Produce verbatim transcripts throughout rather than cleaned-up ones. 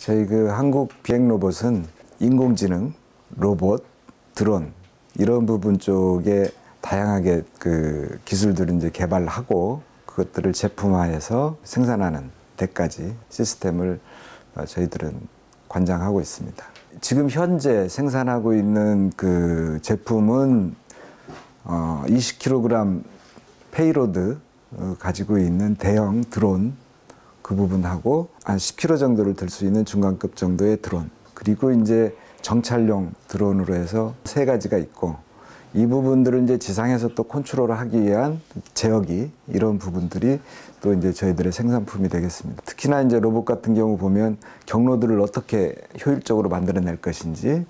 저희 그 한국 비행 로봇은 인공지능, 로봇, 드론 이런 부분 쪽에 다양하게 그 기술들을 이제 개발하고 그것들을 제품화해서 생산하는 데까지 시스템을 저희들은 관장하고 있습니다. 지금 현재 생산하고 있는 그 제품은 어 이십 킬로그램 페이로드 가지고 있는 대형 드론 그 부분하고 한 십 킬로그램 정도를 들 수 있는 중간급 정도의 드론, 그리고 이제 정찰용 드론으로 해서 세 가지가 있고, 이 부분들을 이제 지상에서 또 컨트롤을 하기 위한 제어기, 이런 부분들이 또 이제 저희들의 생산품이 되겠습니다. 특히나 이제 로봇 같은 경우 보면 경로들을 어떻게 효율적으로 만들어낼 것인지,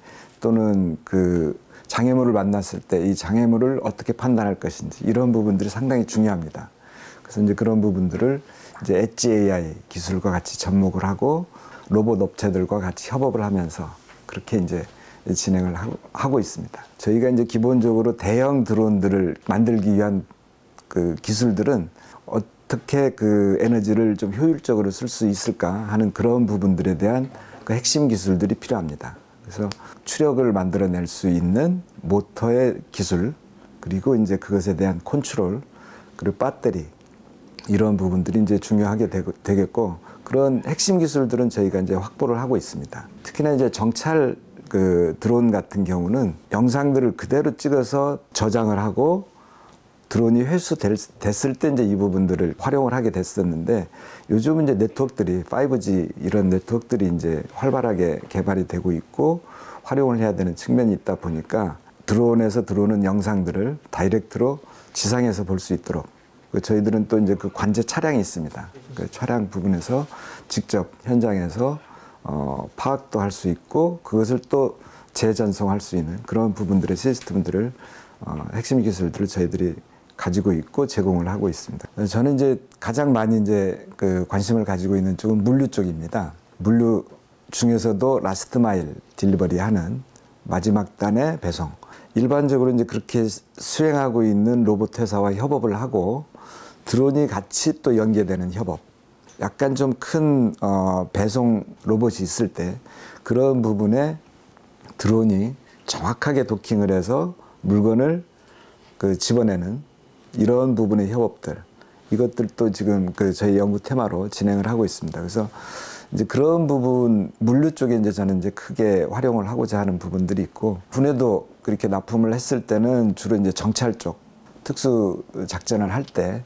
또는 그 장애물을 만났을 때 이 장애물을 어떻게 판단할 것인지, 이런 부분들이 상당히 중요합니다. 그래서 이제 그런 부분들을 이제 엣지 에이아이 기술과 같이 접목을 하고 로봇 업체들과 같이 협업을 하면서 그렇게 이제 진행을 하고 있습니다. 저희가 이제 기본적으로 대형 드론들을 만들기 위한 그 기술들은 어떻게 그 에너지를 좀 효율적으로 쓸 수 있을까 하는 그런 부분들에 대한 그 핵심 기술들이 필요합니다. 그래서 추력을 만들어낼 수 있는 모터의 기술, 그리고 이제 그것에 대한 컨트롤, 그리고 배터리, 이런 부분들이 이제 중요하게 되겠고, 그런 핵심 기술들은 저희가 이제 확보를 하고 있습니다. 특히나 이제 정찰 그 드론 같은 경우는 영상들을 그대로 찍어서 저장을 하고 드론이 회수됐을 때 이제 이 부분들을 활용을 하게 됐었는데, 요즘은 이제 네트워크들이 파이브 지 이런 네트워크들이 이제 활발하게 개발이 되고 있고 활용을 해야 되는 측면이 있다 보니까 드론에서 들어오는 영상들을 다이렉트로 지상에서 볼 수 있도록, 저희들은 또 이제 그 관제 차량이 있습니다. 그 차량 부분에서 직접 현장에서 어, 파악도 할 수 있고 그것을 또 재전송할 수 있는 그런 부분들의 시스템들을 어, 핵심 기술들을 저희들이 가지고 있고 제공을 하고 있습니다. 저는 이제 가장 많이 이제 그 관심을 가지고 있는 쪽은 물류 쪽입니다. 물류 중에서도 라스트 마일 딜리버리 하는 마지막 단의 배송. 일반적으로 이제 그렇게 수행하고 있는 로봇 회사와 협업을 하고 드론이 같이 또 연계되는 협업. 약간 좀 큰 어, 배송 로봇이 있을 때 그런 부분에 드론이 정확하게 도킹을 해서 물건을 그 집어내는 이런 부분의 협업들, 이것들도 지금 그 저희 연구 테마로 진행을 하고 있습니다. 그래서 이제 그런 부분, 물류 쪽에 이제 저는 이제 크게 활용을 하고자 하는 부분들이 있고, 군에도 그렇게 납품을 했을 때는 주로 이제 정찰 쪽, 특수 작전을 할 때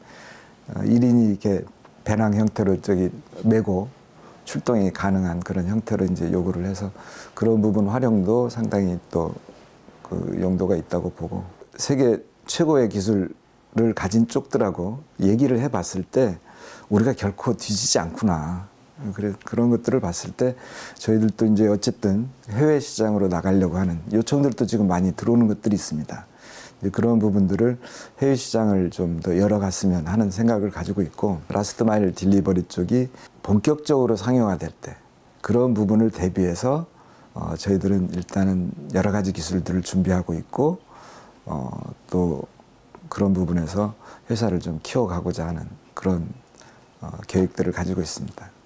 일 인이 이렇게 배낭 형태로 저기 메고 출동이 가능한 그런 형태로 이제 요구를 해서 그런 부분 활용도 상당히 또 그 용도가 있다고 보고, 세계 최고의 기술을 가진 쪽들하고 얘기를 해봤을 때 우리가 결코 뒤지지 않구나. 그래, 그런 것들을 봤을 때 저희들도 이제 어쨌든 해외 시장으로 나가려고 하는 요청들도 지금 많이 들어오는 것들이 있습니다. 이제 그런 부분들을 해외 시장을 좀 더 열어갔으면 하는 생각을 가지고 있고, 라스트 마일 딜리버리 쪽이 본격적으로 상용화될 때 그런 부분을 대비해서 어, 저희들은 일단은 여러 가지 기술들을 준비하고 있고 어, 또 그런 부분에서 회사를 좀 키워가고자 하는 그런 어, 계획들을 가지고 있습니다.